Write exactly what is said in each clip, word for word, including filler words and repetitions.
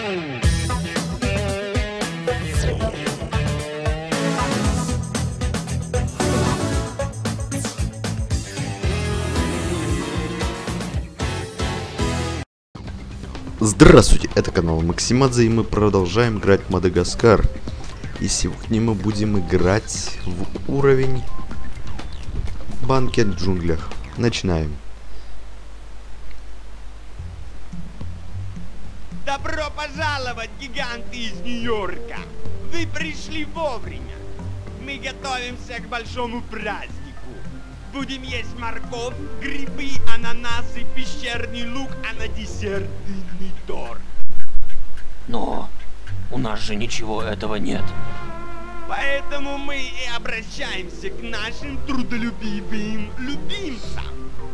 Здравствуйте, это канал Максимадзе, и мы продолжаем играть в Мадагаскар. И сегодня мы будем играть в уровень Банкет в джунглях. Начинаем. Добро пожаловать, гиганты из Нью-Йорка! Вы пришли вовремя. Мы готовимся к большому празднику. Будем есть морковь, грибы, ананасы, пещерный лук, а на десерт дынный торт. Но у нас же ничего этого нет. Поэтому мы и обращаемся к нашим трудолюбивым любимцам.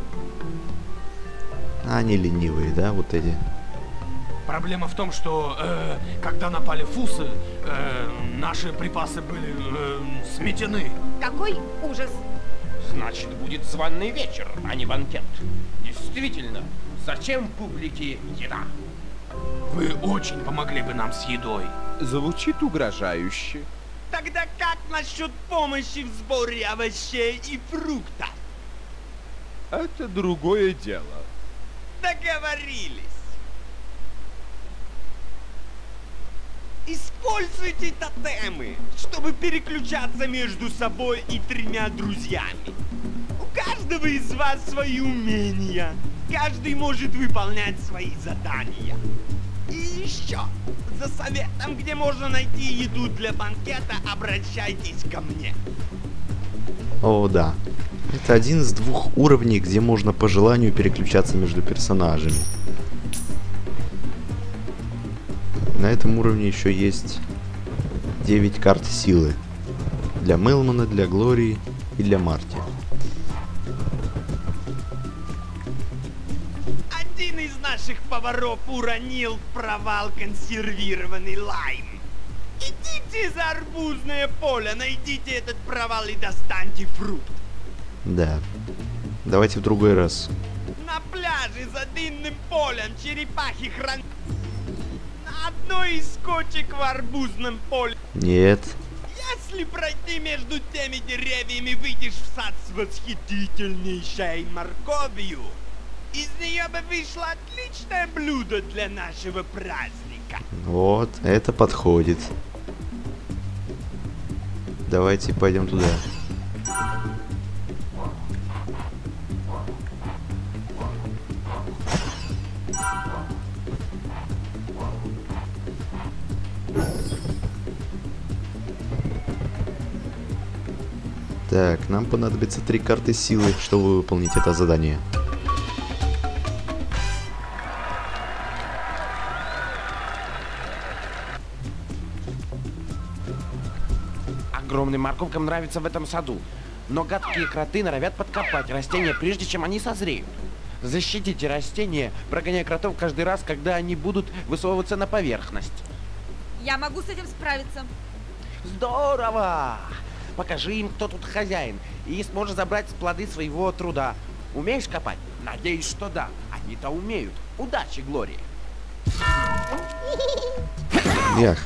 Они ленивые, да, вот эти? Проблема в том, что э, когда напали фусы, э, наши припасы были э, сметены. Какой ужас! Значит, будет званый вечер, а не банкет. Действительно, зачем публике еда? Вы очень помогли бы нам с едой. Звучит угрожающе. Тогда как насчет помощи в сборе овощей и фруктов? Это другое дело. Договорились. Используйте тотемы, чтобы переключаться между собой и тремя друзьями. У каждого из вас свои умения. Каждый может выполнять свои задания. И еще, за советом, где можно найти еду для банкета, обращайтесь ко мне. О, да. Это один из двух уровней, где можно по желанию переключаться между персонажами. На этом уровне еще есть девять карт силы. Для Мелмана, для Глории и для Марти. Один из наших поваров уронил в провал консервированный лайм. Идите за арбузное поле, найдите этот провал и достаньте фрукт. Да. Давайте в другой раз. На пляже за дынным полем черепахи хран... На одной из кочек в арбузном поле. Нет. Если пройти между теми деревьями, выйдешь в сад с восхитительнейшей морковью. Из нее бы вышло отличное блюдо для нашего праздника. Вот, это подходит. Давайте пойдем туда. Так, нам понадобится три карты силы, чтобы выполнить это задание. Огромным морковкам нравится в этом саду, но гадкие кроты норовят подкопать растения, прежде чем они созреют. Защитите растения, прогоняя кротов каждый раз, когда они будут высовываться на поверхность. Я могу с этим справиться. Здорово! Покажи им, кто тут хозяин, и сможешь забрать плоды своего труда. Умеешь копать? Надеюсь, что да. Они-то умеют. Удачи, Глории! Ях.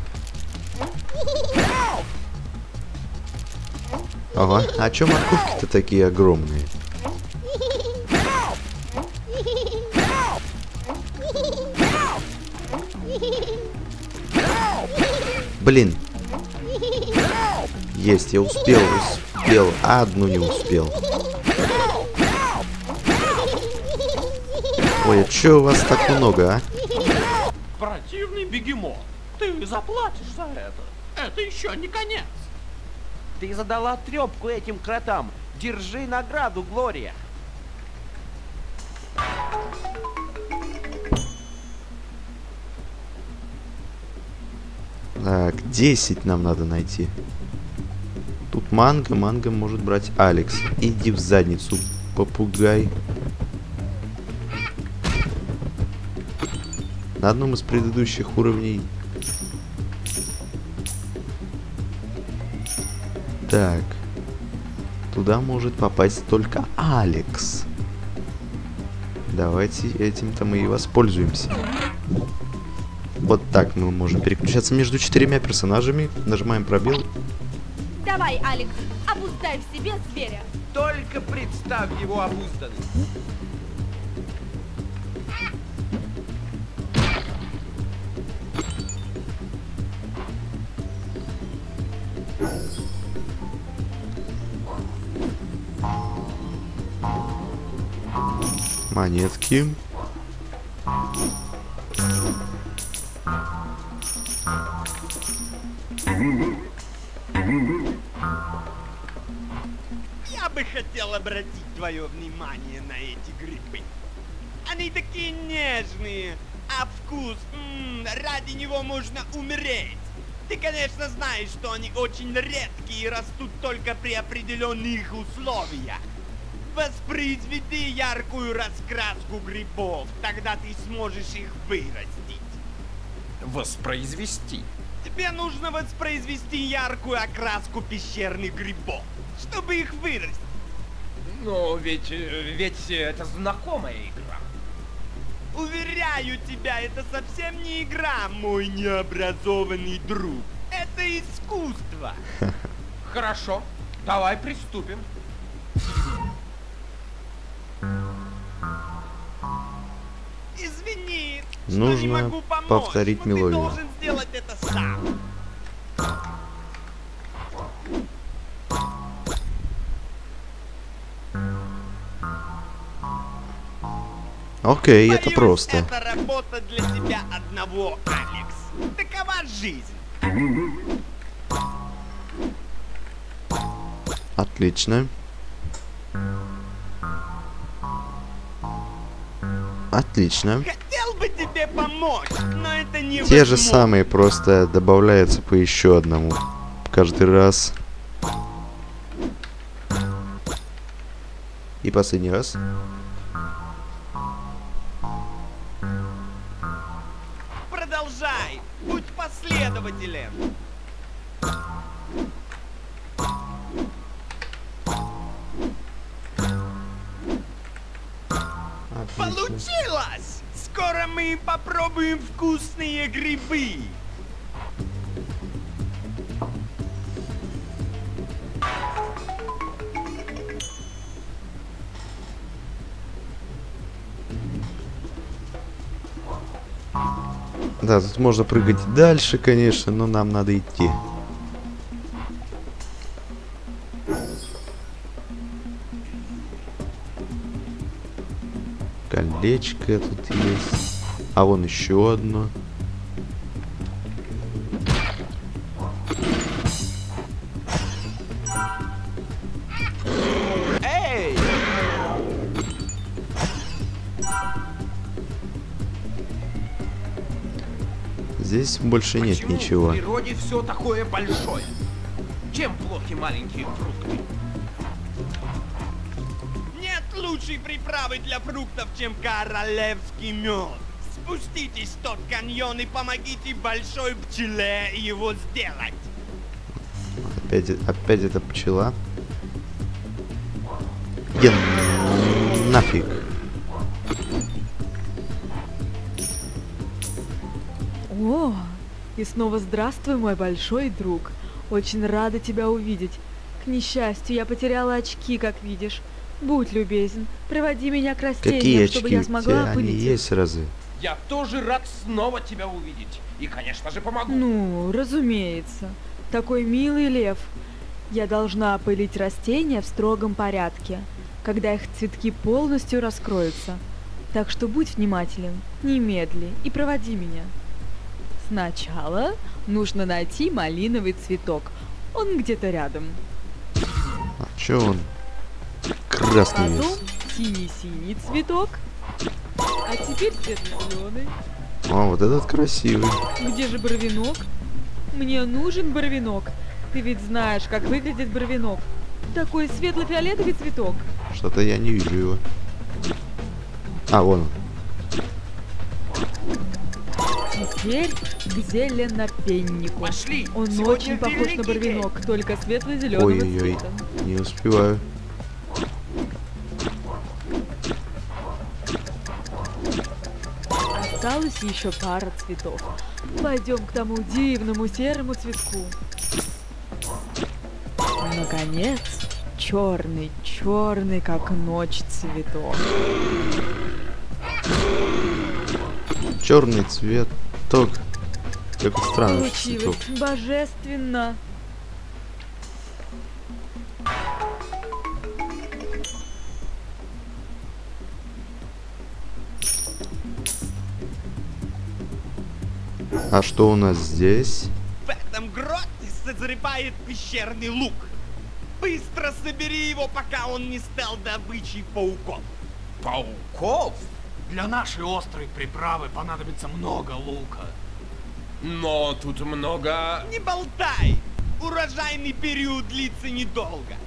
Ага, а чё морковки-то такие огромные? Блин. Есть, я успел, успел, а одну не успел. Ой, а чё у вас так много, а? Противный бегемот. Ты заплатишь за это. Это еще не конец. Ты задала трепку этим кротам. Держи награду, Глория. Так, десять нам надо найти. Тут Манго, Манго может брать Алекс. Иди в задницу, попугай. На одном из предыдущих уровней. Так. Туда может попасть только Алекс. Давайте этим-то мы и воспользуемся. Вот так мы можем переключаться между четырьмя персонажами. Нажимаем пробел. Давай, Алекс, обуздай в себе зверя. Только представь его обузданным. Монетки. Я бы хотел обратить твое внимание на эти грибы. Они такие нежные, а вкус, м-м, ради него можно умереть. Ты, конечно, знаешь, что они очень редкие и растут только при определенных условиях. Воспроизведи яркую раскраску грибов, тогда ты сможешь их вырастить. Воспроизвести. Тебе нужно воспроизвести яркую окраску пещерных грибов, чтобы их вырастить. Но ведь, э, ведь это знакомая игра. Уверяю тебя, это совсем не игра, мой необразованный друг. Это искусство. Хорошо, давай приступим. Извини, Нужно что не могу помочь, повторить но мелодию. ты должен сделать это сам. Окей, это Боюсь, просто. это работа для тебя одного, Алекс. Такова жизнь. Отлично. Отлично. Хотел бы тебе помочь, но это не Те же самые, просто добавляются по еще одному. Каждый раз. И последний раз. Продолжай, будь последователен. Получилось! Скоро мы попробуем вкусные грибы. Да, тут можно прыгать дальше, конечно, но нам надо идти. Колечко тут есть. А вон еще одно. Эй! Здесь больше нет Почему ничего. в природе все такое большое? Чем плохи маленькие фрукты? Нет лучшей приправы для фруктов, чем королевский мед. Спуститесь в тот каньон и помогите большой пчеле его сделать. Опять, опять эта пчела. Иди нафиг. О, и снова здравствуй, мой большой друг. Очень рада тебя увидеть. К несчастью, я потеряла очки, как видишь. Будь любезен, проводи меня к растениям, Какие чтобы очки? я У смогла тебя они опылить их. есть разве? Я тоже рад снова тебя увидеть. И, конечно же, помогу. Ну, разумеется. Такой милый лев. Я должна опылить растения в строгом порядке, когда их цветки полностью раскроются. Так что будь внимателен, немедли и проводи меня. Сначала нужно найти малиновый цветок. Он где-то рядом. А чё он? Красный Потом весь. синий-синий цветок. А теперь светло-зеленый. А, вот этот красивый. Где же барвинок? Мне нужен барвинок. Ты ведь знаешь, как выглядит барвинок. Такой светло-фиолетовый цветок. Что-то я не вижу его. А, вон он. Теперь к зеленопеннику. Пошли. Он Сегодня очень похож на великий барвинок, только светло-зеленого Ой-ой-ой. цвета. Не успеваю. осталась еще пара цветов. Пойдем к тому дивному серому цветку. Наконец, черный, черный, как ночь цветок. Черный цветок. Как странный Получилось цветок. божественно. А что у нас здесь? В этом гроте созревает пещерный лук. Быстро собери его, пока он не стал добычей пауков. Пауков? Для нашей острой приправы понадобится много лука. Но тут много... Не болтай! Урожайный период длится недолго.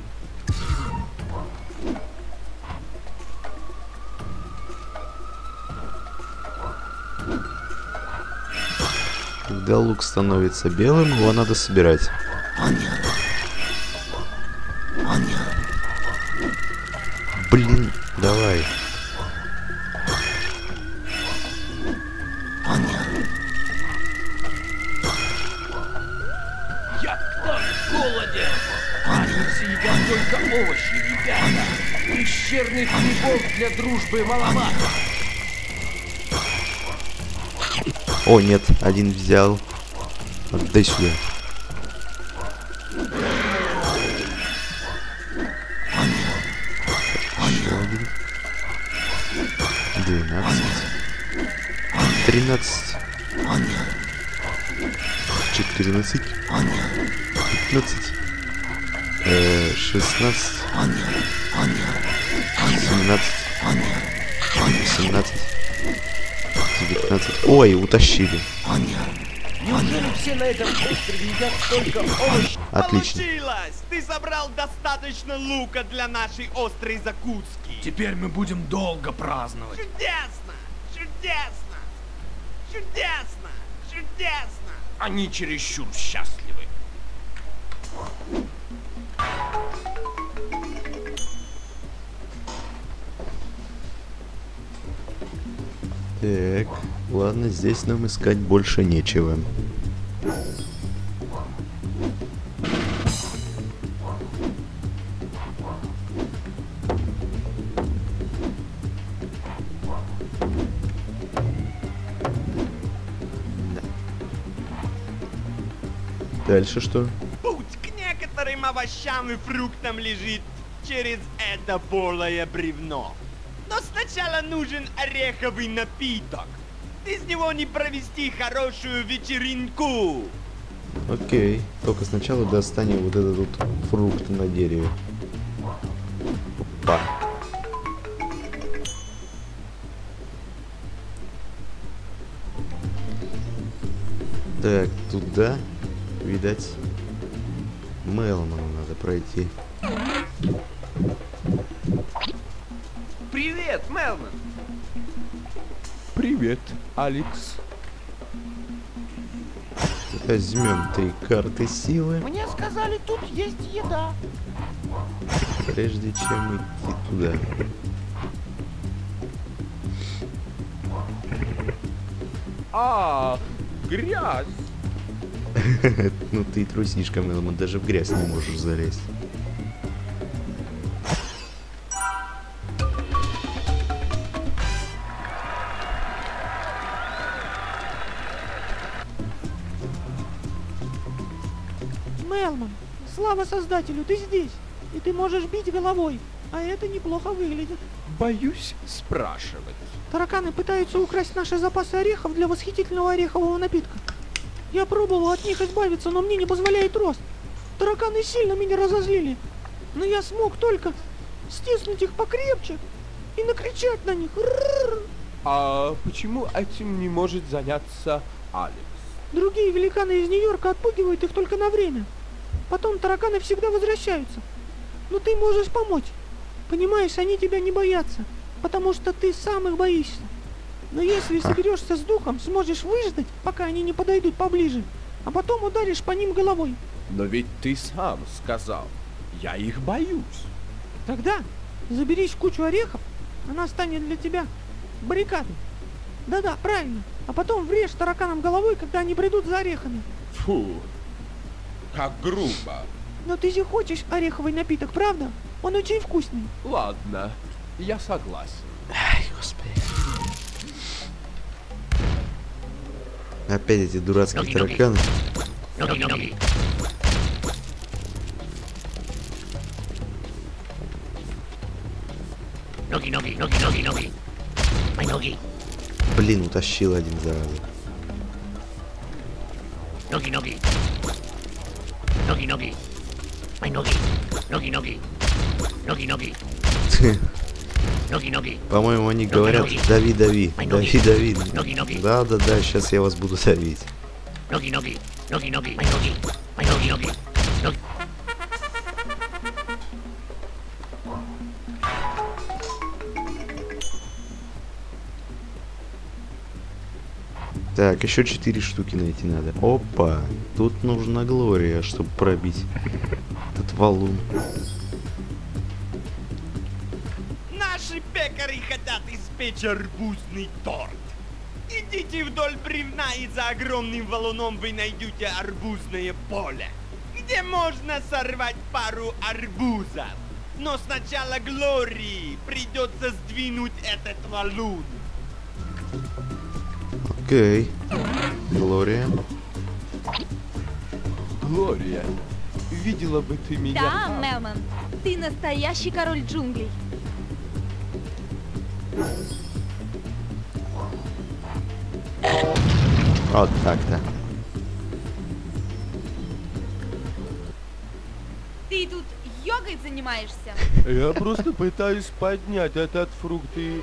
Когда лук становится белым, его надо собирать. Блин, давай. Я так голоден! Они все едят только овощи, ребята! Пещерных грибов для дружбы маловато! О, нет, один взял. Отдай сюда. Еще один. Двенадцать. Тринадцать. Четырнадцать. Пятнадцать. Э, шестнадцать. Семнадцать. Семнадцать. девятнадцать. Ой, утащили. Неужели все на этом острове едят только овощи? Отлично. Получилось! Ты собрал достаточно лука для нашей острой закуски. Теперь мы будем долго праздновать. Чудесно! Чудесно! Чудесно! Чудесно! Они чересчур счастливы. Так, ладно, здесь нам искать больше нечего. Дальше что? Путь к некоторым овощам и фруктам лежит через это полое бревно. Но сначала нужен ореховый напиток. Без него не провести хорошую вечеринку. Окей, только сначала достанем вот этот вот фрукт на дереве. Опа. Так, туда, видать, Мелману надо пройти. Привет, Мелман! Привет, Алекс. Возьмем три карты силы, Мне сказали, тут есть еда. прежде чем идти туда. А, грязь. Ну ты трусишка, Мелман, даже в грязь не можешь залезть. Мелман, слава создателю, ты здесь, и ты можешь бить головой, а это неплохо выглядит. Боюсь спрашивать. Тараканы пытаются украсть наши запасы орехов для восхитительного орехового напитка. Я пробовал от них избавиться, но мне не позволяет рост. Тараканы сильно меня разозлили, но я смог только стиснуть их покрепче и накричать на них. Рррр. А почему этим не может заняться Алекс? Другие великаны из Нью-Йорка отпугивают их только на время. Потом тараканы всегда возвращаются. Но ты можешь помочь. Понимаешь, они тебя не боятся, потому что ты сам их боишься. Но если соберешься с духом, сможешь выждать, пока они не подойдут поближе, а потом ударишь по ним головой. Но ведь ты сам сказал, я их боюсь. Тогда заберись в кучу орехов, она станет для тебя баррикадой. Да-да, правильно. А потом врежь тараканам головой, когда они придут за орехами. Фу, как грубо. Но ты же хочешь ореховый напиток, правда? Он очень вкусный. Ладно, я согласен. Ай, господи. Опять эти дурацкие тараканы. Блин, утащил один, зараза. По-моему, они говорят, дави, дави, дави, дави. Да, да, да, сейчас я вас буду давить. Так, еще четыре штуки найти надо. Опа, тут нужна Глория, чтобы пробить этот валун. Наши пекари хотят испечь арбузный торт. Идите вдоль бревна, и за огромным валуном вы найдете арбузное поле, где можно сорвать пару арбузов. Но сначала Глории придется сдвинуть этот валун. Окей. Глория. Глория, видела бы ты меня. Да, Мелман, ты настоящий король джунглей. Вот так-то. Ты тут йогой занимаешься? Я просто пытаюсь поднять этот фрукт и...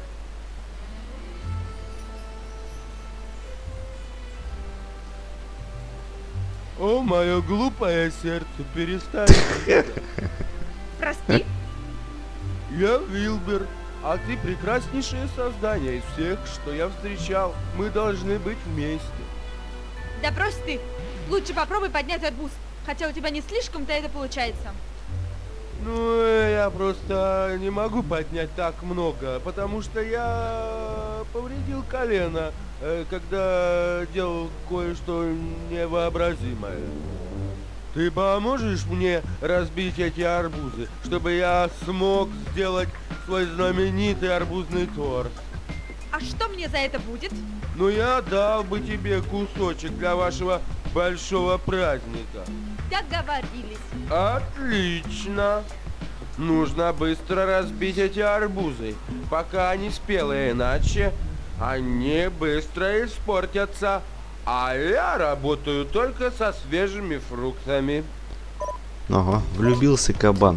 О, мое глупое сердце, перестань. Прости. Я Вилбер, а ты прекраснейшее создание из всех, что я встречал. Мы должны быть вместе. Да брось ты. Лучше попробуй поднять арбуз, хотя у тебя не слишком-то это получается. Ну, я просто не могу поднять так много, потому что я повредил колено, когда делал кое-что невообразимое. Ты поможешь мне разбить эти арбузы, чтобы я смог сделать свой знаменитый арбузный торт? А что мне за это будет? Ну, я дал бы тебе кусочек для вашего большого праздника. Договорились. Отлично. Нужно быстро разбить эти арбузы, пока они спелые, иначе они быстро испортятся. А я работаю только со свежими фруктами. Ага, влюбился кабан.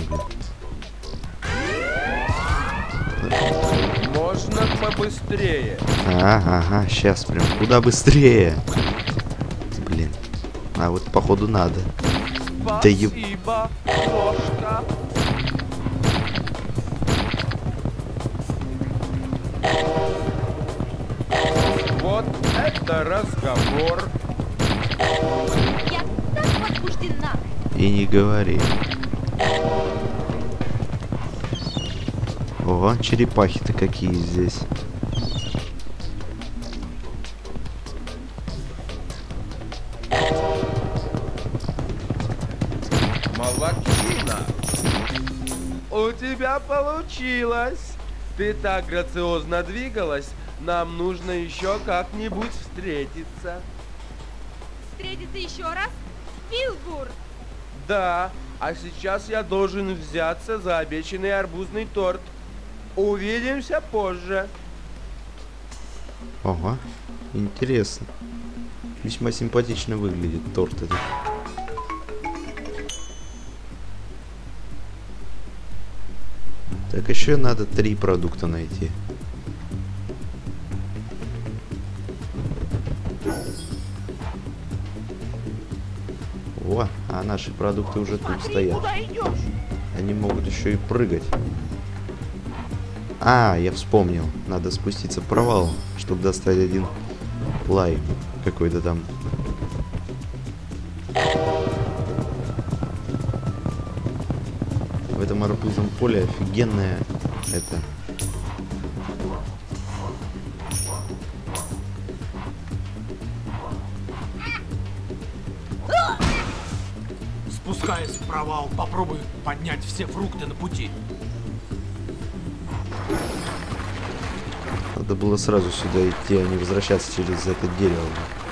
Можно побыстрее. Ага, ага, сейчас прям куда быстрее. Блин. А вот походу надо. Да еб... Спасибо, ложка. Вот это разговор. Я так возбуждена. И не говори. Ого, черепахи-то какие здесь. Молодчина! У тебя получилось! Ты так грациозно двигалась, нам нужно еще как-нибудь встретиться. Встретиться еще раз? Вилбур! Да, а сейчас я должен взяться за обещанный арбузный торт. Увидимся позже. Ого, интересно. Весьма симпатично выглядит торт этот. Так, еще надо три продукта найти. О, а наши продукты уже тут стоят. Они могут еще и прыгать. А, я вспомнил. Надо спуститься в провал, чтобы достать один лай какой-то там. В этом арбузном поле офигенная это Спускаясь в провал, попробуй поднять все фрукты на пути. Надо было сразу сюда идти, а не возвращаться через это дерево.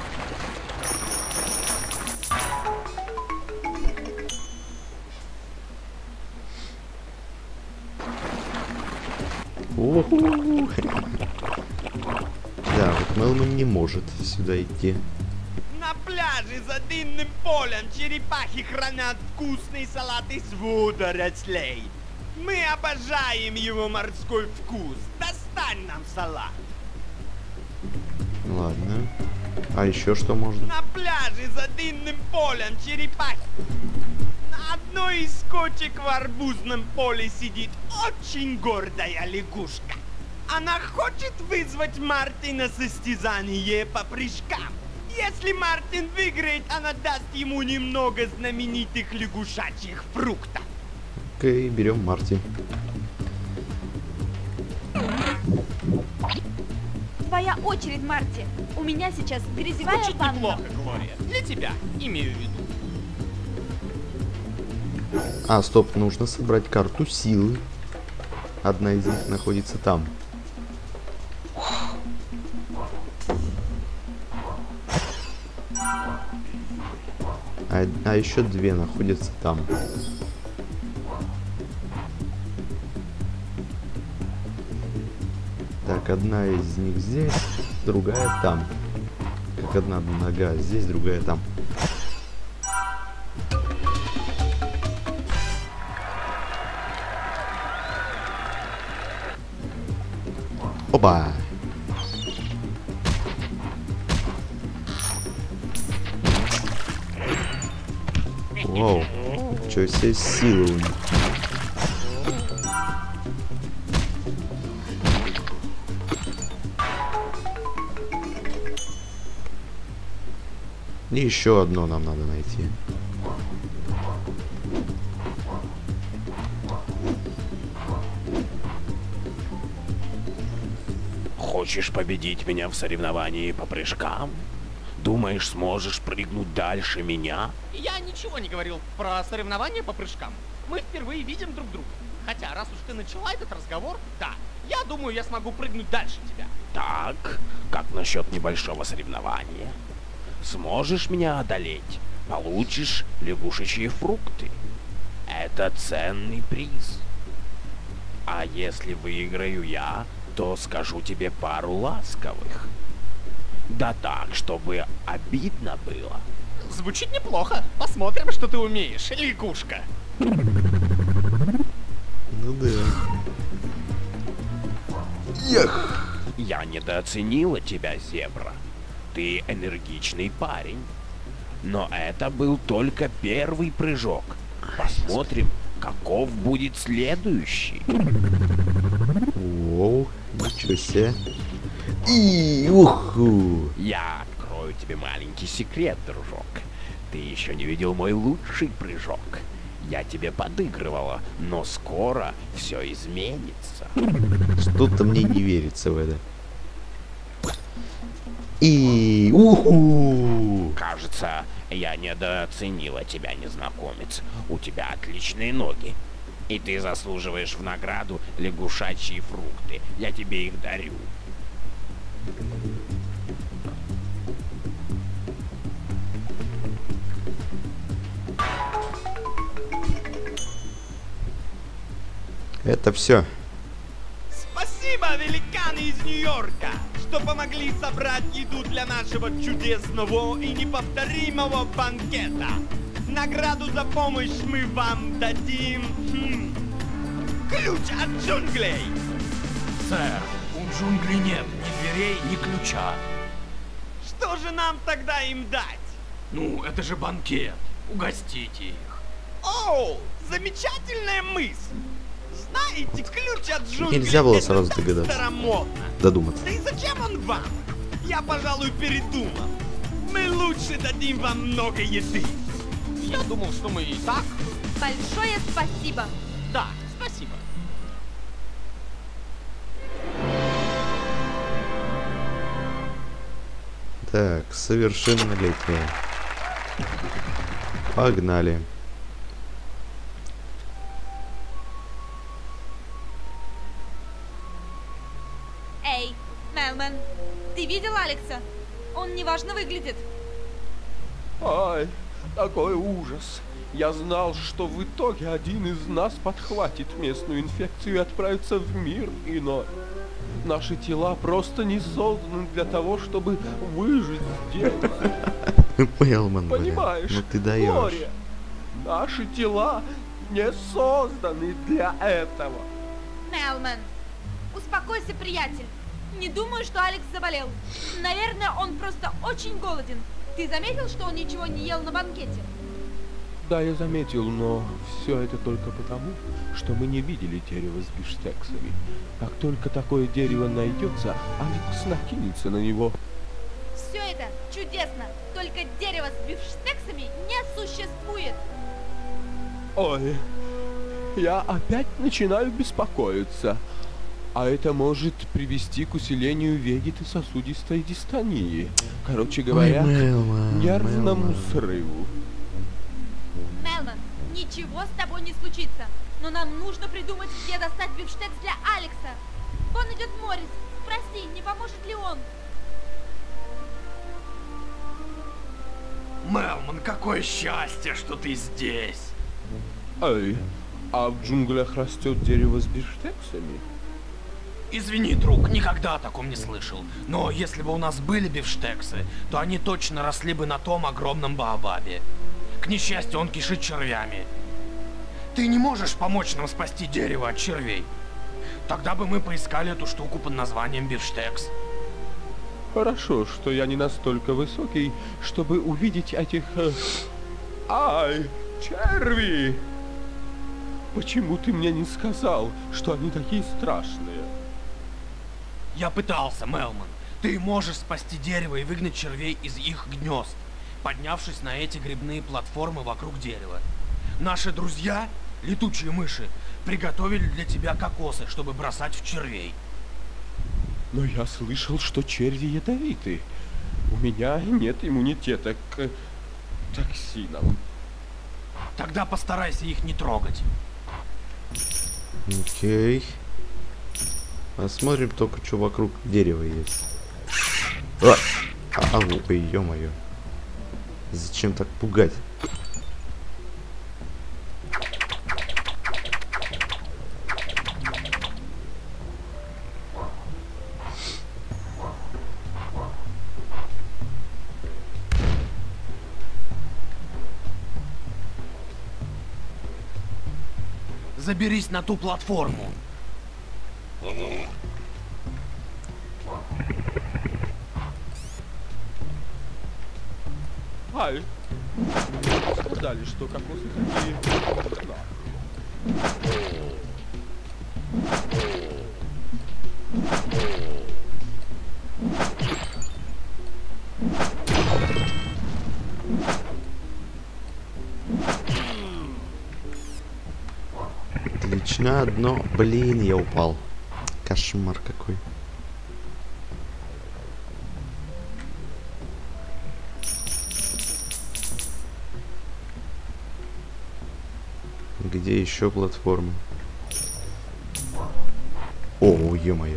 У-ху. Да, вот Мелман не может сюда идти. На пляже за дынным полем черепахи хранят вкусный салат из водорослей. Мы обожаем его морской вкус. Достань нам салат. Ладно. А еще что можно? На пляже за дынным полем черепахи. На одной из кочек в арбузном поле сидит очень гордая лягушка. Она хочет вызвать Мартина состязание по прыжкам. Если Мартин выиграет, она даст ему немного знаменитых лягушачьих фруктов. Окей, берем Марти. Твоя очередь, Марти. У меня сейчас грязевая Звучит ванна. неплохо, Глория. Для тебя, имею в виду. А, стоп, нужно собрать карту силы. Одна из них находится там. А, а еще две находятся там. Так, одна из них здесь, другая там. Как одна нога здесь, другая там. Опа! Вау, чё себе сила у них. И еще одно нам надо найти. Хочешь победить меня в соревновании по прыжкам? Думаешь, сможешь прыгнуть дальше меня? Я ничего не говорил про соревнования по прыжкам. Мы впервые видим друг друга. Хотя, раз уж ты начала этот разговор, да, я думаю, я смогу прыгнуть дальше тебя. Так, как насчет небольшого соревнования? Сможешь меня одолеть? Получишь лягушечьи фрукты. Это ценный приз. А если выиграю я, то скажу тебе пару ласковых. Да так, чтобы обидно было. Звучит неплохо. Посмотрим, что ты умеешь, лягушка. Ну да. Ях! Я недооценила тебя, зебра. Ты энергичный парень. Но это был только первый прыжок. Посмотрим, каков будет следующий. Воу, ничего себе. И уху! Я открою тебе маленький секрет, дружок. Ты еще не видел мой лучший прыжок. Я тебе подыгрывала, но скоро все изменится. Что-то мне не верится в это. И уху! Кажется, я недооценила тебя, незнакомец. У тебя отличные ноги. И ты заслуживаешь в награду лягушачьи фрукты. Я тебе их дарю. Это все. Спасибо, великаны из Нью-Йорка, что помогли собрать еду для нашего чудесного и неповторимого банкета. Награду за помощь мы вам дадим... Хм, ключ от джунглей. Сэр, у джунглей нет ни дверей, ни ключа. Что же нам тогда им дать? Ну, это же банкет. Угостите их. О, замечательная мысль. Знаете, ключ от джунглей... Нельзя было это сразу так догадаться. старомодно. Додуматься. Да и зачем он вам? Я, пожалуй, передумал. Мы лучше дадим вам много еды. Я думал, что мы и так. Большое спасибо. Да, спасибо. Так, совершеннолетие. Погнали. Алекса. Он неважно выглядит. Ай, какой ужас. Я знал, что в итоге один из нас подхватит местную инфекцию и отправится в мир иной. Наши тела просто не созданы для того, чтобы выжить здесь. Мелман, блин. Понимаешь? Ну ты даешь. Глория, наши тела не созданы для этого. Мелман, успокойся, приятель. Не думаю, что Алекс заболел. Наверное, он просто очень голоден. Ты заметил, что он ничего не ел на банкете? Да, я заметил, но все это только потому, что мы не видели дерево с бифштексами. Как только такое дерево найдется, Алекс накинется на него. Все это чудесно. Только дерево с бифштексами не существует. Ой, я опять начинаю беспокоиться. А это может привести к усилению вегетососудистой дистонии. Короче говоря, Ой, к Мелман, нервному Мелман. срыву. Мелман, ничего с тобой не случится. Но нам нужно придумать, где достать бифштекс для Алекса. Вон идет Моррис. Спроси, не поможет ли он? Мелман, какое счастье, что ты здесь. Эй, а в джунглях растет дерево с бифштексами? Извини, друг, никогда о таком не слышал. Но если бы у нас были бифштексы, то они точно росли бы на том огромном баобабе. К несчастью, он кишит червями. Ты не можешь помочь нам спасти дерево от червей? Тогда бы мы поискали эту штуку под названием бифштекс. Хорошо, что я не настолько высокий, чтобы увидеть этих... э, Ай, черви! Почему ты мне не сказал, что они такие страшные? Я пытался, Мелман. Ты можешь спасти дерево и выгнать червей из их гнезд, поднявшись на эти грибные платформы вокруг дерева. Наши друзья, летучие мыши, приготовили для тебя кокосы, чтобы бросать в червей. Но я слышал, что черви ядовиты. У меня нет иммунитета к токсинам. Тогда постарайся их не трогать. Окей. Посмотрим только, что вокруг дерева есть. А, а, ой, ё-моё. Зачем так пугать? Заберись на ту платформу. Ай, сказали, что кокосы такие... Отлично, одно. Блин, я упал. Кошмар какой. Где еще платформа? О, ё-моё.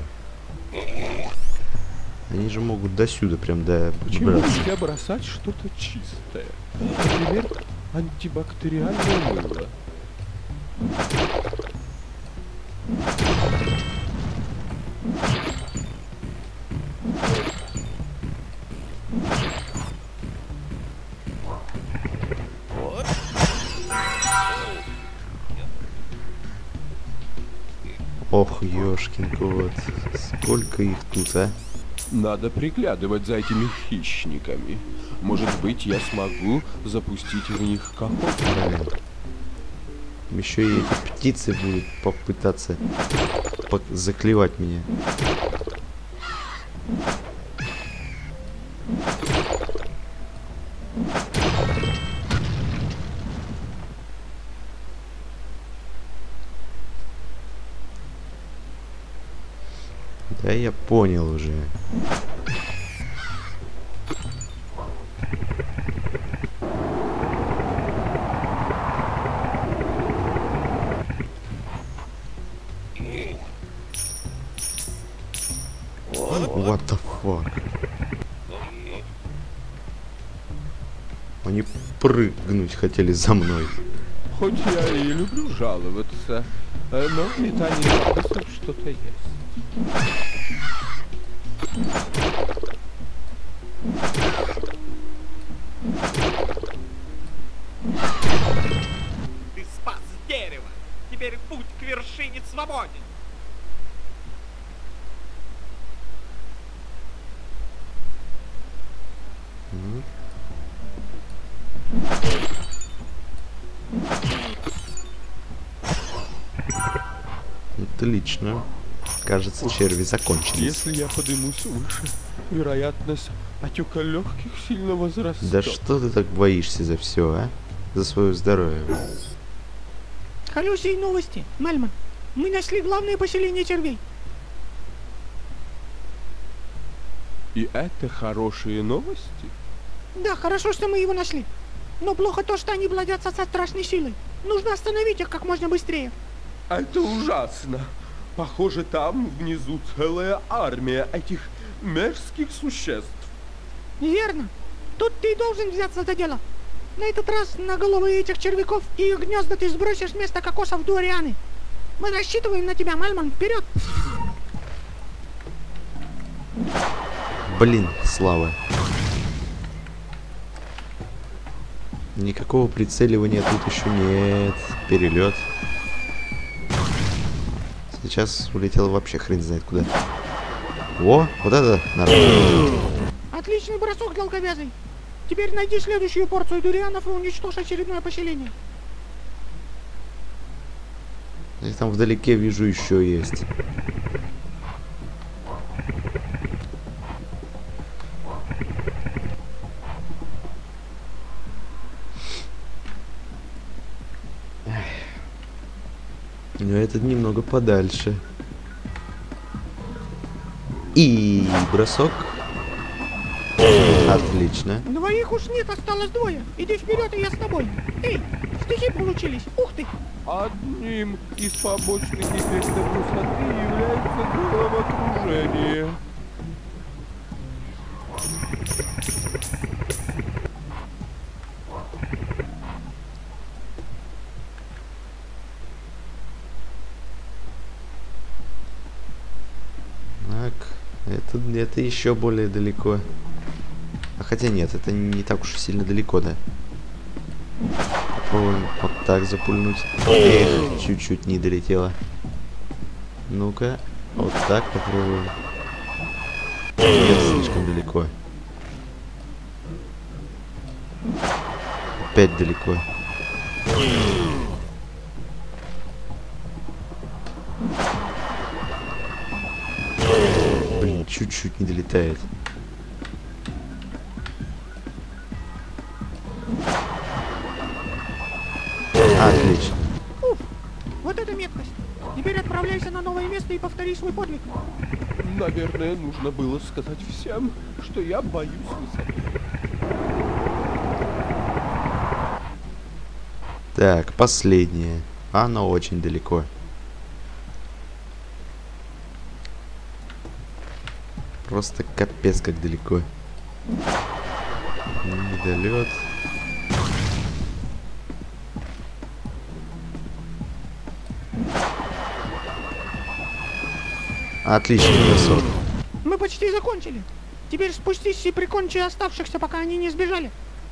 Они же могут до сюда прям до Почему добраться. нельзя бросать что-то чистое? Например, антибактериальное мыло. Ох, ёшкин кот. Сколько их тут, а? Надо приглядывать за этими хищниками. Может быть, я смогу запустить в них кокос. Блин. Еще и эти птицы будут попытаться по заклевать меня. Да я понял уже. What the fuck? Они прыгнуть хотели за мной. Хоть я и люблю жаловаться, э, но в метании вопросов что-то есть. Ты спас дерево. Теперь путь к вершине свободен. Отлично. Кажется, черви закончились. Если я поднимусь выше, вероятность отека легких сильно возрастет. Да что ты так боишься за все, а? За свое здоровье. Хорошие новости, Мельман. Мы нашли главное поселение червей. И это хорошие новости? Да, хорошо, что мы его нашли. Но плохо то, что они плодятся со страшной силой. Нужно остановить их как можно быстрее. Это ужасно. Похоже, там внизу целая армия этих мерзких существ. Верно. Тут ты должен взяться за дело. На этот раз на головы этих червяков и их гнезда ты сбросишь вместо кокосов дурианы. Мы рассчитываем на тебя, Мельман. Вперед! Блин, Слава. Никакого прицеливания тут еще нет. Перелет. Сейчас улетел вообще хрен знает куда. О, вот это нормально. Отличный бросок, долговязый. Теперь найди следующую порцию дурианов и уничтожь очередное поселение. Я там вдалеке вижу еще есть. Но этот немного подальше. И бросок. Отлично. Двоих уж нет, осталось двое. Иди вперед, и я с тобой. Эй, стихи получились. Ух ты! Одним из побочных эффектов высоты является головокружение. Так, это, это еще более далеко. А хотя нет, это не так уж и сильно далеко, да? Попробуем вот так запульнуть. Эх, чуть-чуть не долетело. Ну-ка, вот так попробуем. Нет, слишком далеко. Опять далеко. Блин, чуть-чуть не долетает. Отлично. Уф, вот это меткость. Теперь отправляйся на новое место и повтори свой подвиг. Наверное, нужно было сказать всем, что я боюсь высоты. Так, последнее. Оно очень далеко. Просто капец как далеко. Недолет. Отличный бросок. Мы почти закончили. Теперь спустись и прикончи оставшихся, пока они не сбежали.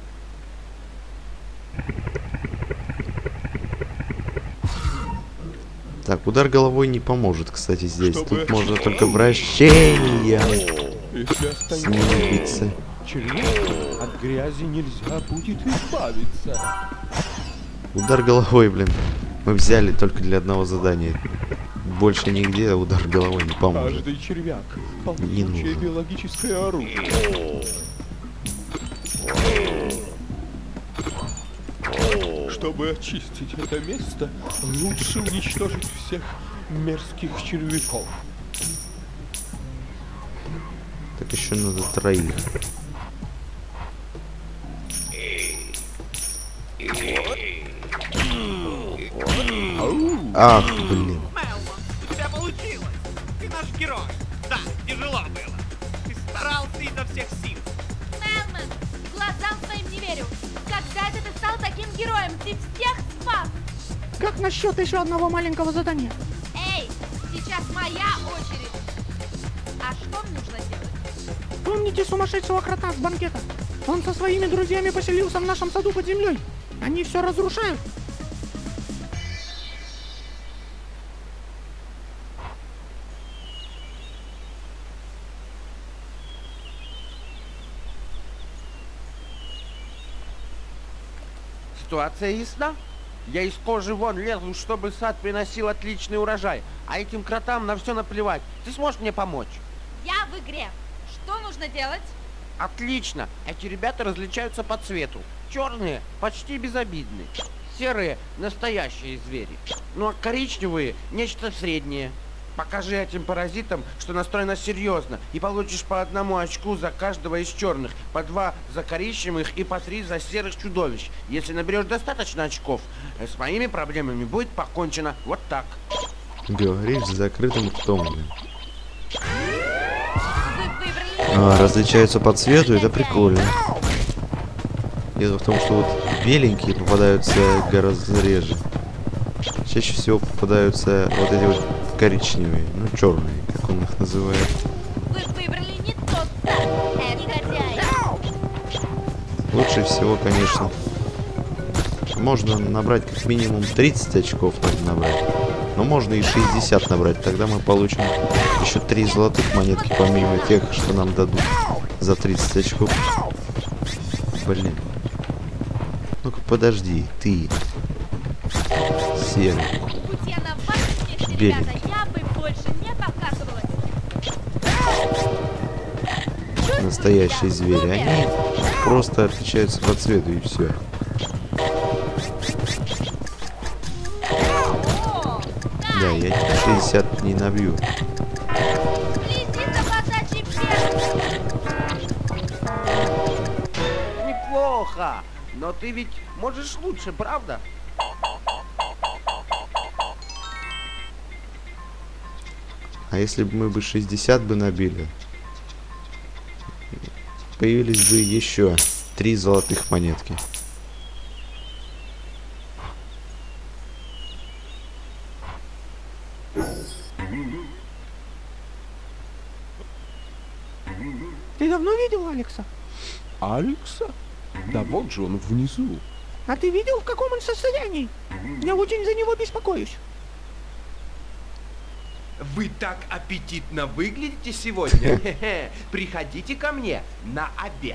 Так, удар головой не поможет, кстати, здесь. Чтобы Тут можно только вращение Если с ними биться. червяк, от грязи нельзя будет избавиться. Удар головой, блин. Мы взяли только для одного задания. Больше нигде удар головой не поможет. Каждый червяк Не полнючее нужен. биологическое оружие. Чтобы очистить это место, лучше уничтожить всех мерзких червяков. Так еще надо троих. Ах, блин. Мелман, у тебя получилось. Ты наш герой. Да, тяжело было. Ты старался изо всех сил. Мелман, глазам своим не верю. как насчет еще одного маленького задания? Эй, сейчас моя очередь. А что мне нужно делать? Помните сумасшедшего крота с банкета? Он со своими друзьями поселился в нашем саду под землей. Они все разрушают. Ситуация ясна? Я из кожи вон лезу, чтобы сад приносил отличный урожай, а этим кротам на все наплевать. Ты сможешь мне помочь? Я в игре. Что нужно делать? Отлично. Эти ребята различаются по цвету. Черные почти безобидны. Серые настоящие звери. Ну а коричневые нечто среднее. Покажи этим паразитам, что настроено серьезно, и получишь по одному очку за каждого из черных, по два за коричневых и по три за серых чудовищ. Если наберешь достаточно очков, с моими проблемами будет покончено. Вот так. Говоришь с закрытым ртом, блин. Вы выбрали... А, различаются по цвету, это прикольно. Дело в том, что вот беленькие попадаются гораздо реже. Чаще всего попадаются вот эти вот коричневые, ну черные, как он их называет. Вы выбрали не тот сад, негодяй. Лучше всего, конечно, можно набрать как минимум тридцать очков, надо набрать. Но можно и шестьдесят набрать, тогда мы получим еще три золотых монетки, помимо тех, что нам дадут за тридцать очков. Блин. Ну-ка, подожди, ты. Серый. Будь я на вашем месте, Белый. ребята, я бы больше не показывалась. Настоящие звери. Они просто отличаются по цвету, и все. Да, я шестьдесят не набью. Следи за подачей первым. Неплохо. Но ты ведь можешь лучше, правда? А если бы мы бы шестьдесят бы набили, появились бы еще три золотых монетки. Ты давно видел Алекса? Алекса? Да вот же он внизу. А ты видел, в каком он состоянии? Я очень за него беспокоюсь. Вы так аппетитно выглядите сегодня. Приходите ко мне на обед.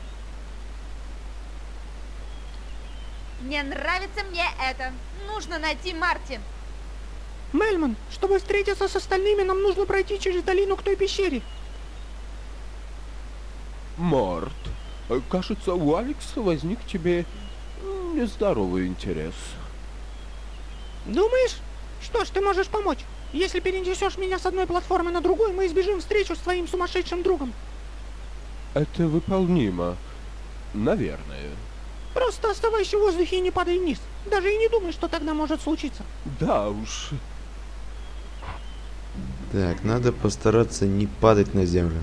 Не нравится мне это. Нужно найти Марти. Мельман, чтобы встретиться с остальными, нам нужно пройти через долину к той пещере. Морт, кажется, у Алекса возник к тебе нездоровый интерес. Думаешь? Что ж, ты можешь помочь. Если перенесешь меня с одной платформы на другую, мы избежим встречу с твоим сумасшедшим другом. Это выполнимо. Наверное. Просто оставайся в воздухе и не падай вниз. Даже и не думай, что тогда может случиться. Да уж. Так, надо постараться не падать на землю.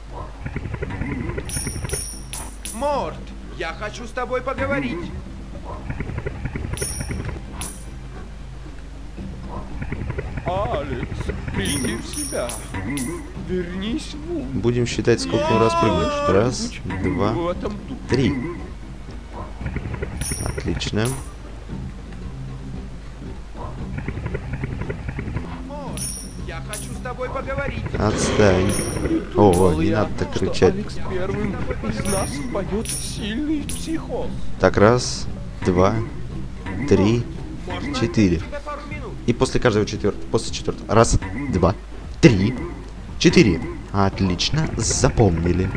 Морт, я хочу с тобой поговорить. Алекс, приди в себя. Вернись в ум. Будем считать, сколько он раз прыгнешь. Раз, два, В этом тут. три. Отлично. Морт, я хочу с тобой поговорить. Отстань. О, не Я, надо так что кричать. Алекс первым из нас впадет в сильный психоз. Так, раз, два, три, Можно четыре. тебе пару минут? И после каждого четвертого, после четвертого. Раз, два, три, четыре. Отлично, запомнили.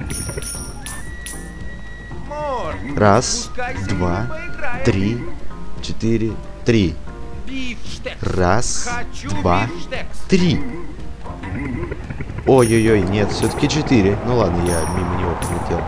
Морт, Раз, спускайся и два, поиграем. три, четыре, три. Бифштекс. Раз, Хочу два, бифштекс. три. Ой-ой-ой, нет, все-таки четыре. Ну ладно, я мимо него пролетел.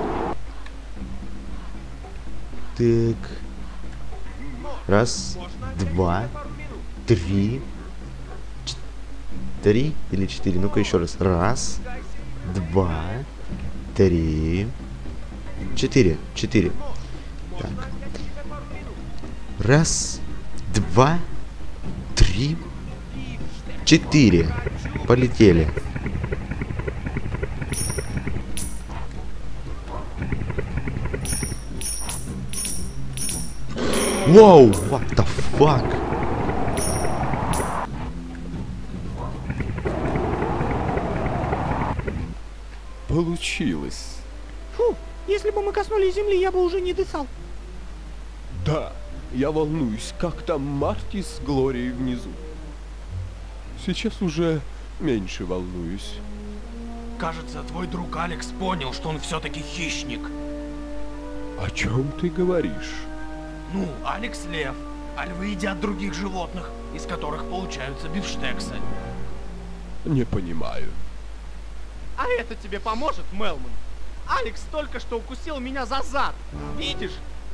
Так. Раз, два, три. ч- Три или четыре? Ну-ка еще раз. Раз, два, три, четыре. Четыре. Так. Раз, два, три, четыре. Полетели. Воу, what the fuck? Получилось. Фу, если бы мы коснулись земли, я бы уже не дышал. Да, я волнуюсь, как там Марти с Глорией внизу. Сейчас уже меньше волнуюсь. Кажется, твой друг Алекс понял, что он все-таки хищник. О чем ты говоришь? Ну, Алекс лев, а львы едят других животных, из которых получаются бифштексы. Не понимаю. А это тебе поможет, Мелман? Алекс только что укусил меня за зад. Видишь?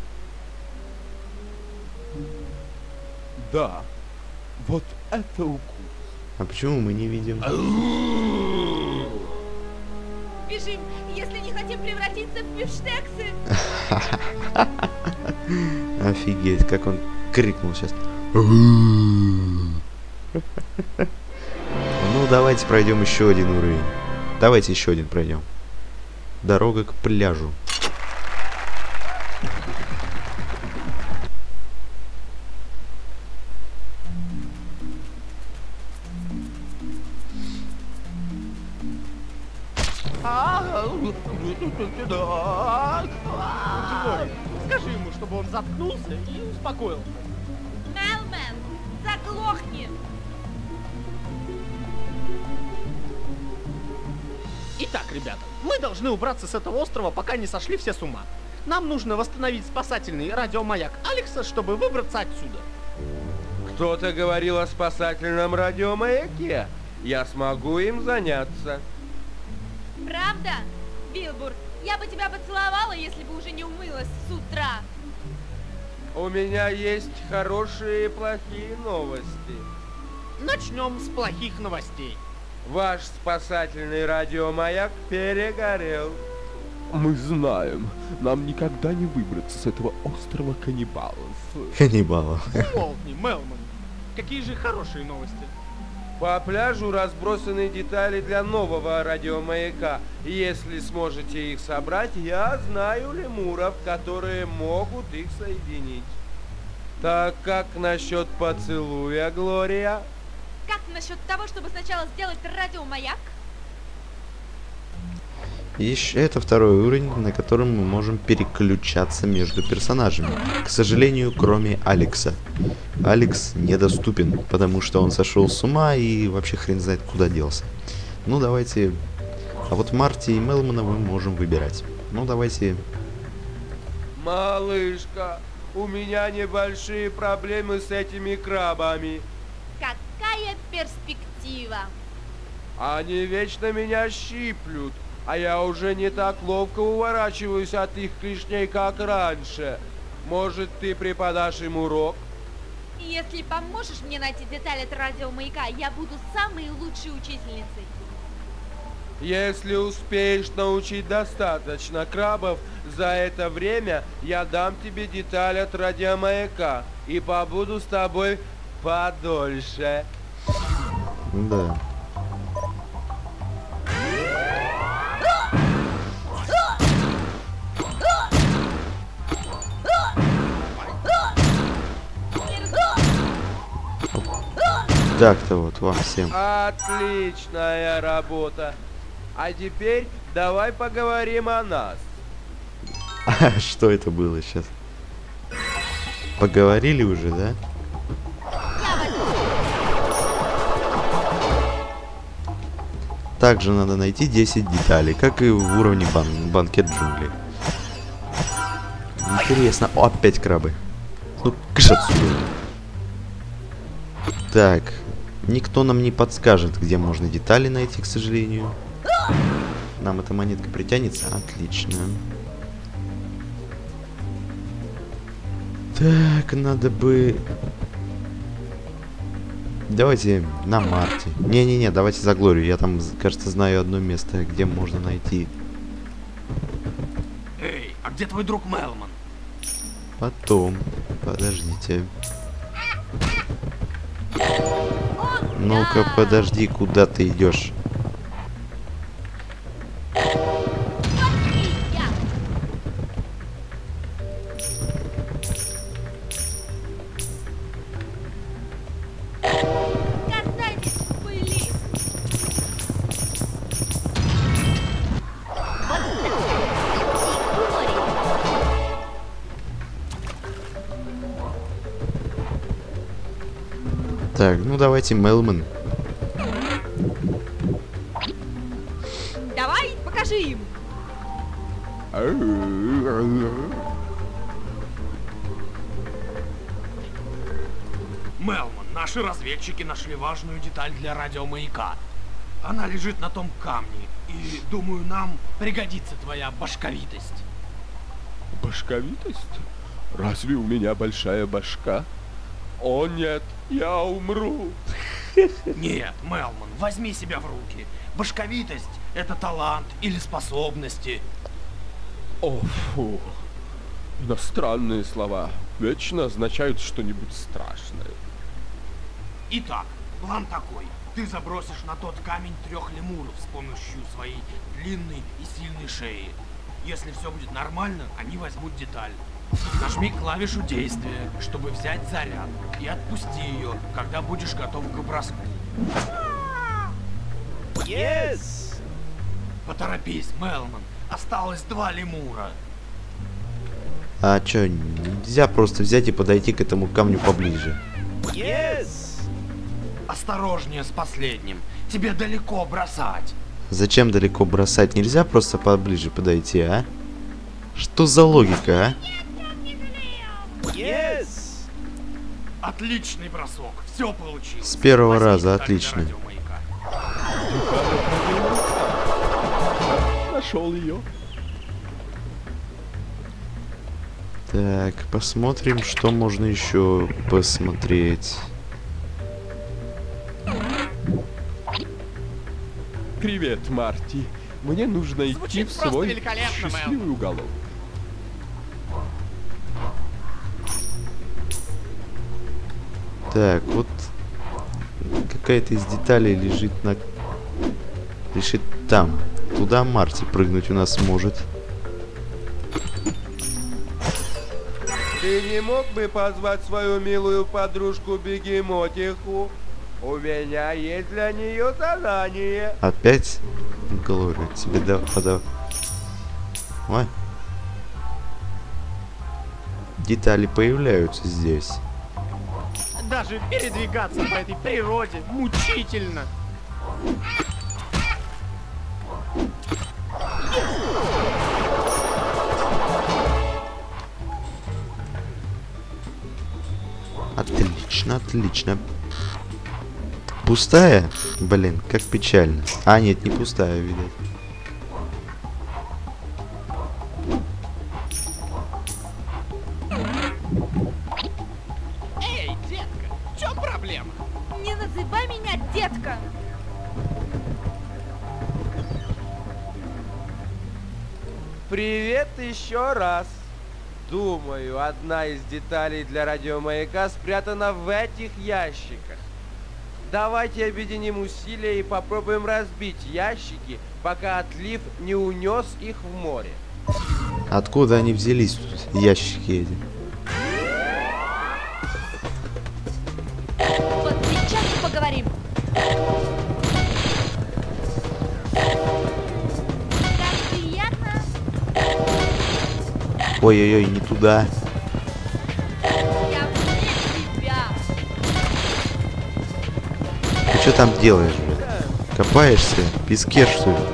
Да, вот это укус. А почему мы не видим? Бежим, если не хотим превратиться в бифштексы. Офигеть, как он крикнул сейчас. Ну, давайте пройдем еще один уровень. Давайте еще один пройдем. Дорога к пляжу. Глори, скажи ему, чтобы он заткнулся и успокоился. Мелман, заглохни. Итак, ребята, мы должны убраться с этого острова, пока не сошли все с ума. Нам нужно восстановить спасательный радиомаяк Алекса, чтобы выбраться отсюда. Кто-то говорил о спасательном радиомаяке. Я смогу им заняться. Правда? Билбур, я бы тебя поцеловала, если бы уже не умылась с утра. У меня есть хорошие и плохие новости. Начнем с плохих новостей. Ваш спасательный радиомаяк перегорел. Мы знаем, нам никогда не выбраться с этого острова каннибалов. Каннибалов. Умолкни, Мелман. Какие же хорошие новости. По пляжу разбросаны детали для нового радиомаяка. Если сможете их собрать, я знаю лемуров, которые могут их соединить. Так как насчет поцелуя, Глория? Как насчет того, чтобы сначала сделать радиомаяк? Еще это второй уровень, на котором мы можем переключаться между персонажами. К сожалению, кроме Алекса. Алекс недоступен, потому что он сошел с ума и вообще хрен знает куда делся. Ну давайте... А вот Марти и Мелмана мы можем выбирать. Ну давайте... Малышка, у меня небольшие проблемы с этими крабами. Какая перспектива? Они вечно меня щиплют. А я уже не так ловко уворачиваюсь от их клешней, как раньше. Может, ты преподашь им урок? Если поможешь мне найти деталь от радиомаяка, я буду самой лучшей учительницей. Если успеешь научить достаточно крабов, за это время я дам тебе деталь от радиомаяка и побуду с тобой подольше. Да. Так-то вот, вам всем. Отличная работа. А теперь давай поговорим о нас. А что это было сейчас? Поговорили уже, да? Также надо найти десять деталей, как и в уровне бан банкет джунглей. Интересно. О, опять крабы. Ну, кыш отсюда. Так. Никто нам не подскажет, где можно детали найти, к сожалению. Нам эта монетка притянется? Отлично. Так, надо бы... Давайте на Марти. Не-не-не, давайте за Глорию. Я там, кажется, знаю одно место, где можно найти. Эй, а где твой друг Мелман? Потом. Подождите. Ну-ка, Да. подожди, куда ты идешь? Я. Катайтесь в пыли. Так, ну давайте, Мелман. Давай, покажи им. Мелман, наши разведчики нашли важную деталь для радиомаяка. Она лежит на том камне, и, думаю, нам пригодится твоя башковитость. Башковитость? Разве у меня большая башка? О нет, я умру. Нет, Мелман, возьми себя в руки. Башковитость — это талант или способности. О, фу. Иностранные слова вечно означают что-нибудь страшное. Итак, план такой. Ты забросишь на тот камень трех лемуров с помощью своей длинной и сильной шеи. Если все будет нормально, они возьмут деталь. Нажми клавишу действия, чтобы взять заряд, и отпусти ее, когда будешь готов к броску. Yes! Поторопись, Мелман. Осталось два лемура. А чё, нельзя просто взять и подойти к этому камню поближе? Yes! Осторожнее с последним. Тебе далеко бросать. Зачем далеко бросать? Нельзя просто поближе подойти, а? Что за логика, а? Yes! Отличный бросок. Все получилось. С первого Возьми раза, деталь для отлично. радиомаяка. Нашел ее. Так, посмотрим, что можно еще посмотреть. Привет, Марти. Мне нужно идти Звучит в просто свой великолепно, счастливый уголок. Так, вот какая-то из деталей лежит на... лежит там. Туда Марти прыгнуть у нас может. Ты не мог бы позвать свою милую подружку Бегемотиху? У меня есть для нее задание. Опять? Глория, тебе да, подав. Ой. Детали появляются здесь. Даже передвигаться по этой природе мучительно. Отлично, отлично. Пустая? Блин, как печально. А, нет, не пустая, видать. Эй, детка, в чем проблема? Не называй меня детка. Привет еще раз. Думаю, одна из деталей для радиомаяка спрятана в этих ящиках. Давайте объединим усилия и попробуем разбить ящики, пока отлив не унес их в море. Откуда они взялись тут, ящики эти? Вот сейчас и поговорим. Как приятно. Ой-ой-ой, не туда. Я вне себя. Ты что там делаешь, блин? Копаешься? В песке, что ли?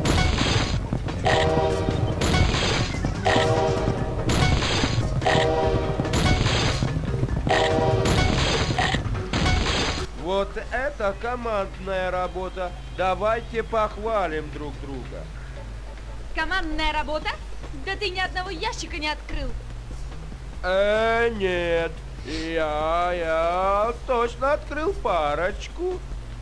Вот это командная работа. Давайте похвалим друг друга. Командная работа? Да ты ни одного ящика не открыл. Э, нет. Я, я точно открыл парочку.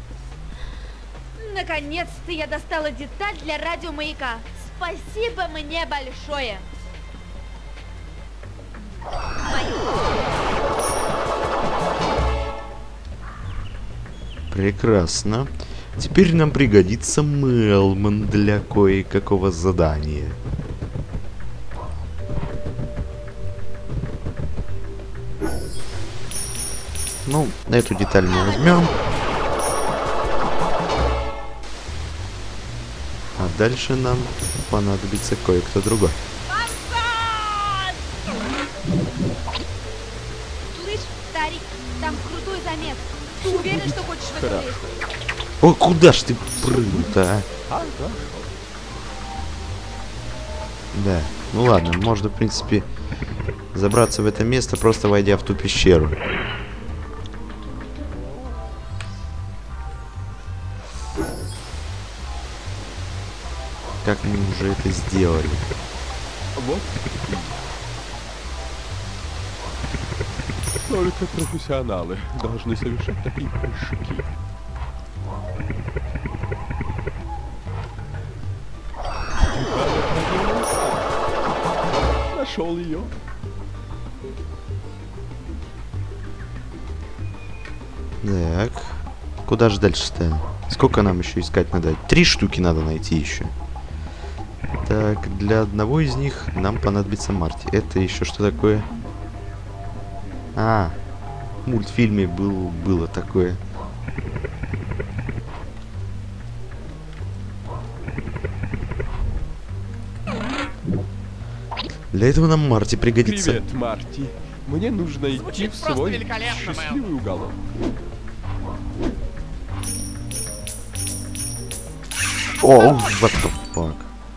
Наконец-то я достала деталь для радиомаяка. Спасибо мне большое. Прекрасно. Теперь нам пригодится Мелман для кое-какого задания. Ну, эту деталь мы возьмем. А дальше нам понадобится кое-кто другой. Слышь, старик, там крутой замес. Ты уверен, что хочешь в это лезть? О, куда ж ты прыгнул-то, а? Да, ну ладно, можно, в принципе, забраться в это место, просто войдя в ту пещеру. Как мы уже это сделали. Вот. Только профессионалы должны совершать такие прыжки. Нашел ее. Так. Куда же дальше-то? Сколько нам еще искать надо? Три штуки надо найти еще. Так, для одного из них нам понадобится Марти. Это еще что такое? А, в мультфильме был, было такое. Для этого нам Марти пригодится. Привет, Марти. Мне нужно идти Звучит в просто свой великолепно, счастливый уголок. О, what the fuck.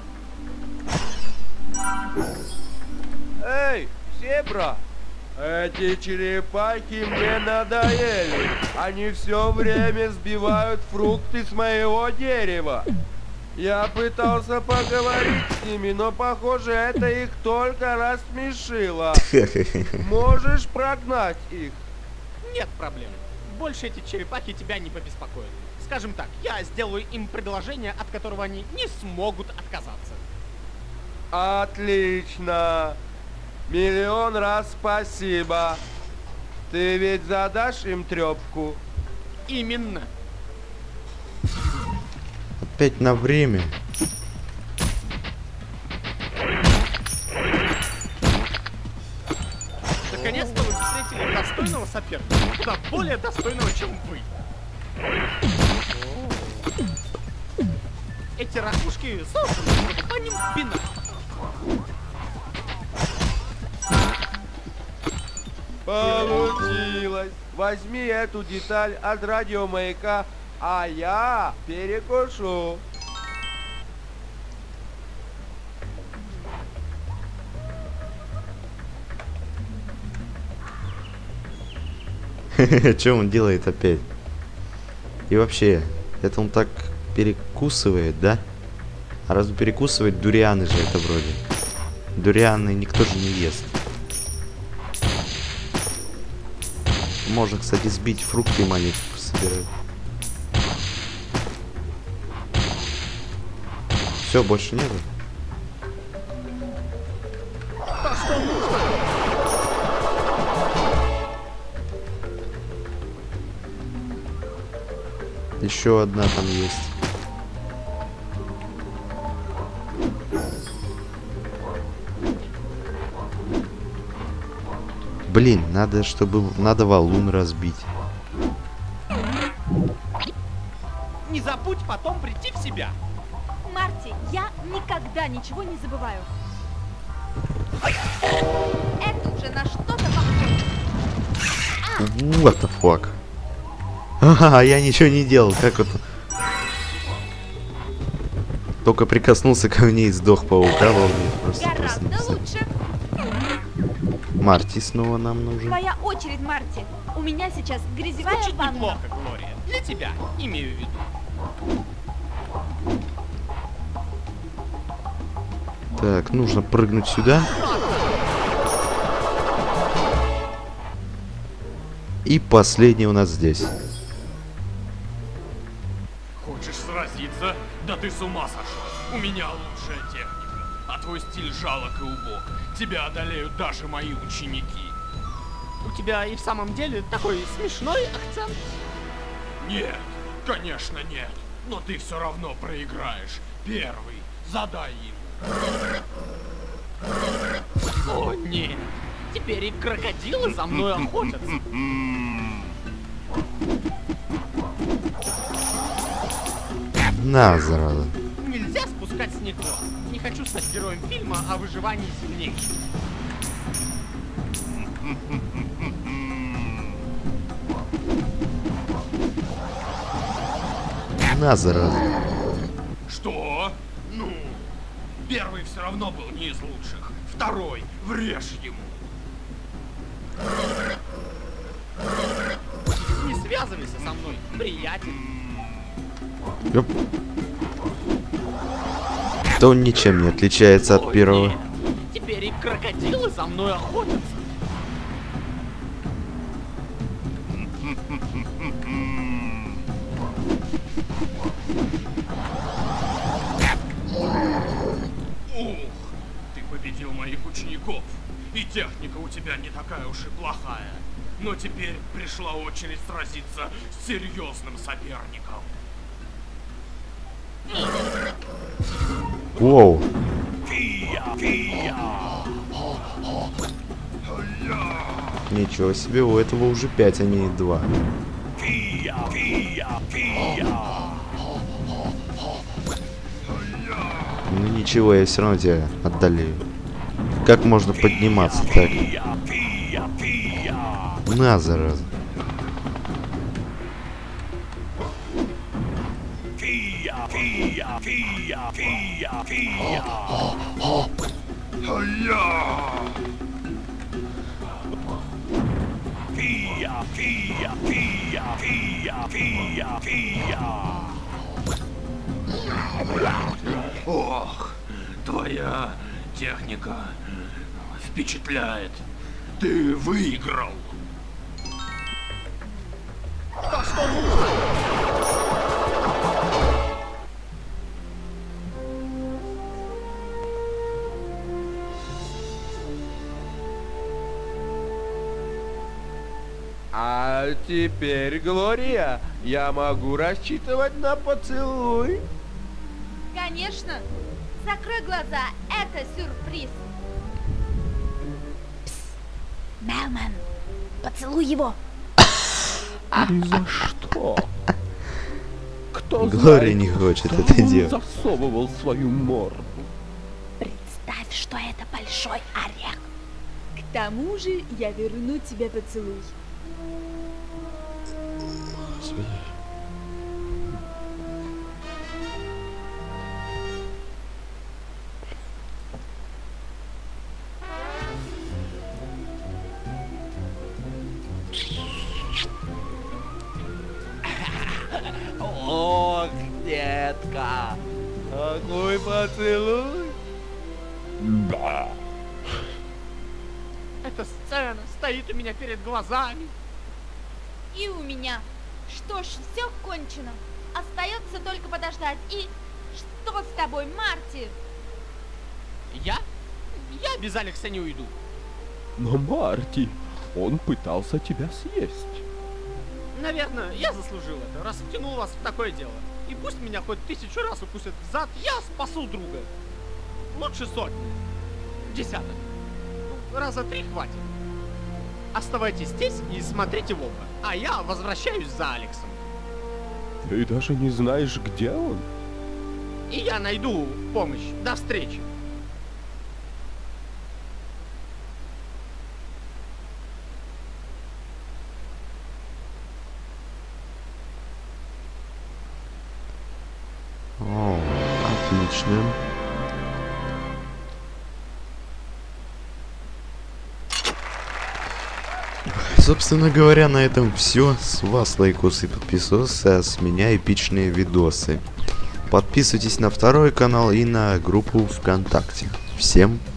Эй, зебра! Эти черепахи мне надоели. Они все время сбивают фрукты с моего дерева. Я пытался поговорить с ними, но, похоже, это их только рассмешило. Можешь прогнать их? Нет проблем. Больше эти черепахи тебя не побеспокоят. Скажем так, я сделаю им предложение, от которого они не смогут отказаться. Отлично. Миллион раз спасибо. Ты ведь задашь им трёпку? Именно. Опять на время. Наконец-то вы встретили достойного соперника. Куда более достойного, чем вы. Эти ракушки созданы, чтобы по ним пинать. Получилось. Возьми эту деталь от радиомаяка, а я перекушу. Что он делает опять? И вообще, это он так перекусывает, да? А раз он перекусывает, дурианы же это вроде. Дурианы никто же не ест. Можно, кстати, сбить фрукты и монетки собирать. Все, больше нету. Еще одна там есть. Блин, надо, чтобы... Надо валун разбить. Не забудь потом прийти в себя. Марти, я никогда ничего не забываю. Это уже на что-то похоже. What the fuck? Ага, я ничего не делал, как это? Только прикоснулся ко мне и сдох паук, да, просто, Гораздо просто лучше. Марти снова нам нужен. Твоя очередь, Марти. У меня сейчас грязевая Звучит ванна. неплохо, Глория. Для тебя, имею в виду. Так, нужно прыгнуть сюда. И последний у нас здесь. Хочешь сразиться? Да ты с ума сошел. У меня лучшая техника. А твой стиль жалок и убог. Тебя одолеют даже мои ученики. У тебя и в самом деле такой смешной акцент. Нет, Конечно нет, но ты все равно проиграешь. Первый, задай ему. О нет, теперь и крокодилы за мной охотятся. На, зараза. Нельзя спускать с них глаз. Не хочу стать героем фильма о выживании сильнейших. На, зараза. Что? Ну, первый все равно был не из лучших. Второй, врежь ему. Не связывайся со мной, приятель. Ёп. Да он ничем не отличается от О, первого. нет. Теперь и крокодилы за мной охотятся. Ух, ты победил моих учеников. И техника у тебя не такая уж и плохая. Но теперь пришла очередь сразиться с серьезным соперником. Воу. Ничего себе, у этого уже пять, а не два. Ну ничего, я все равно тебя отдалею. Как можно подниматься так? На, зараза. Ох, твоя техника впечатляет. Ты выиграл. То, что нужно. А теперь, Глория, я могу рассчитывать на поцелуй? Конечно. Закрой глаза, это сюрприз. Мелман, поцелуй его. Ни за что. Кто Глория не хочет это делать. засовывал свою морду. Представь, что это большой орех. К тому же я верну тебе поцелуй. Ох, детка, какой поцелуй. Да. Эта сцена стоит у меня перед глазами. И у меня. Что ж, все кончено. Остается только подождать. И что с тобой, Марти? Я? Я без Алекса не уйду. Но, Марти, он пытался тебя съесть. Наверное, я заслужил это, раз втянул вас в такое дело. И пусть меня хоть тысячу раз укусят в зад, я спасу друга. Лучше сотни. Десяток. Ну, раза три хватит. Оставайтесь здесь и смотрите в оба. А я возвращаюсь за Алексом. Ты даже не знаешь, где он? И я найду помощь. До встречи. О, отлично. Собственно говоря, на этом все. С вас лайкосы и подписосы, а с меня эпичные видосы. Подписывайтесь на второй канал и на группу ВКонтакте. Всем пока.